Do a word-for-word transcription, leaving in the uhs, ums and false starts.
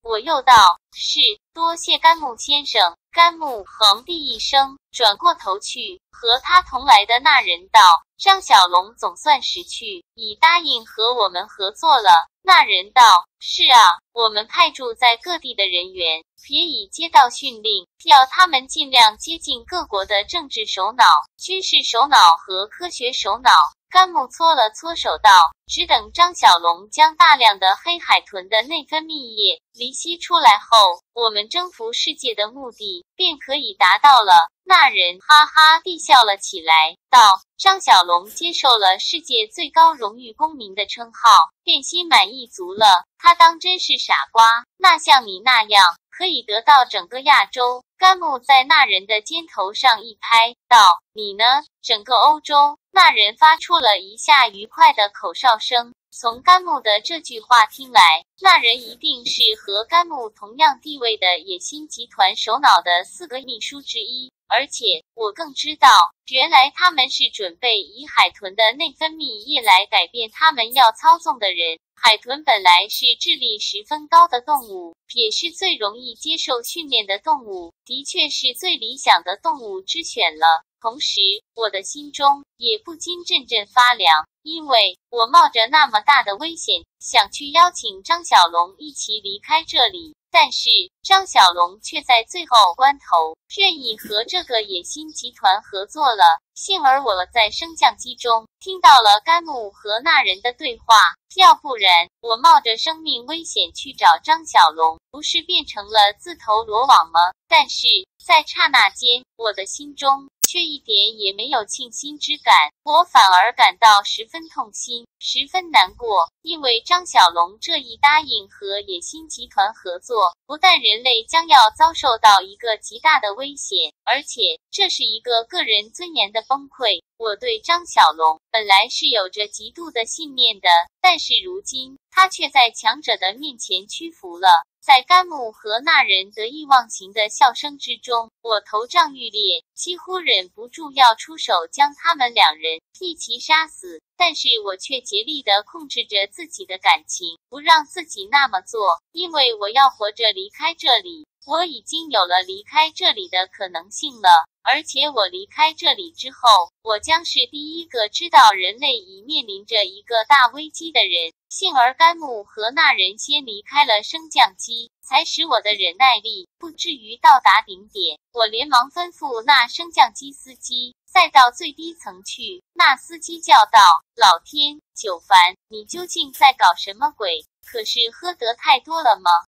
我又道：是，多谢甘木先生。甘木横地一声，转过头去，和他同来的那人道：张小龙总算识趣，已答应和我们合作了。那人道：是啊，我们派驻在各地的人员，别以街道训令，要他们尽量接近各国的政治首脑、军事首脑和科学首脑。甘木搓了搓手道：只等张小龙将大量的黑海豚的内分泌液离析出来后，我们征服世界的目的便可以达到了。那人哈哈地笑了起来，道：张小龙接受了世界最高荣誉公民的称号，便心满意足了。他当真是傻瓜，那像你那样可以得到整个亚洲。甘木在那人的肩头上一拍，道：你呢？整个欧洲。那人发出了一下愉快的口哨声。从甘木的这句话听来，那人一定是和甘木同样地位的野心集团首脑的四个秘书之一。而且我更知道，原来他们是准备以海豚的内分泌液来改变他们要操纵的人。海豚本来是智力十分高的动物，也是最容易接受训练的动物，的确是最理想的动物之选了。同时，我的心中也不禁阵阵发凉，因为我冒着那么大的危险，想去邀请张小龙一起离开这里，但是张小龙却在最后关头愿意和这个野心集团合作了。幸而我在升降机中听到了甘木和那人的对话，要不然我冒着生命危险去找张小龙，不是变成了自投罗网吗？但是在刹那间，我的心中却一点也没有庆幸之感，我反而感到十分痛心，十分难过。因为张小龙这一答应和野心集团合作，不但人类将要遭受到一个极大的危险，而且这是一个个人尊严的崩溃。我对张小龙本来是有着极度的信念的，但是如今他却在强者的面前屈服了。在甘木和那人得意忘形的笑声之中，我头胀欲裂，几乎忍不住要出手将他们两人一齐杀死。但是我却竭力地控制着自己的感情，不让自己那么做，因为我要活着离开这里。我已经有了离开这里的可能性了，而且我离开这里之后，我将是第一个知道人类已面临着一个大危机的人。幸而甘木和那人先离开了升降机，才使我的忍耐力不至于到达顶点。我连忙吩咐那升降机司机再到最低层去。那司机叫道：老天，久烦，你究竟在搞什么鬼？可是喝得太多了吗？